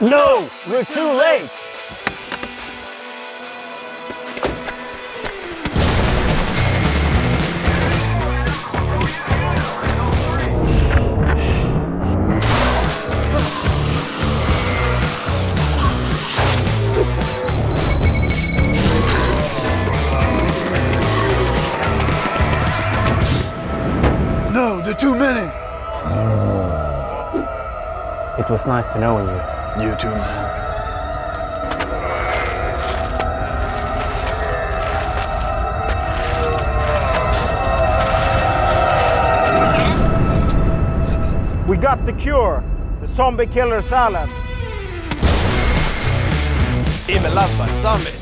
No, we're too late. No, there are too many. It was nice to know you. You too, man. We got the cure, the zombie killer salad. Himmelappa, zombie.